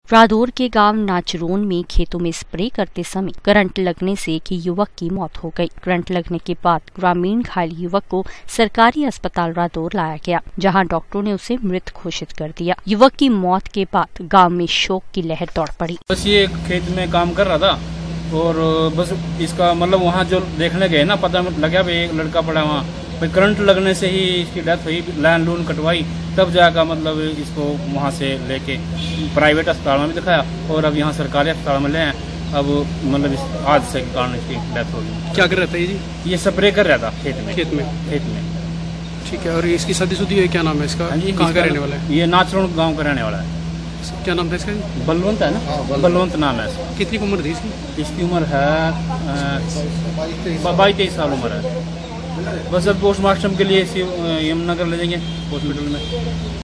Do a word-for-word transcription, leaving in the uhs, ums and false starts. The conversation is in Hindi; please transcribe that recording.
रादौर के गांव नाचरोन में खेतों में स्प्रे करते समय करंट लगने से एक युवक की मौत हो गई। करंट लगने के बाद ग्रामीण घायल युवक को सरकारी अस्पताल रादौर लाया गया, जहां डॉक्टरों ने उसे मृत घोषित कर दिया। युवक की मौत के बाद गांव में शोक की लहर दौड़ पड़ी। बस ये खेत में काम कर रहा था और बस इसका मतलब वहाँ जो देखने गए ना, पता लगा भाई एक लड़का पड़ा वहाँ, भाई करंट लगने से ही इसकी डेथ हुई। लाइन लून कटवाई तब जाकर मतलब इसको वहाँ से लेके प्राइवेट अस्पताल में भी दिखाया और अब यहाँ सरकारी अस्पताल में ले आए। अब मतलब इस हादसे के कारण इसकी डेथ हो गई। क्या कर रहा था ये जी? ये स्प्रे कर रहा था खेत में। खेत में खेत में ठीक है। और इसकी शादीशुदी है, क्या नाम है इसका? कहाँ का रहने वाला है? ये नाचरोन गाँव का रहने वाला है। क्या नाम था इसका? बलवंत है ना, बलवंत नाम है इसका। कितनी उम्र थी इसकी? इसकी उम्र है बाईस तेईस साल उम्र है। बस अब पोस्टमार्टम के लिए यमुनानगर ले जाएंगे हॉस्पिटल में।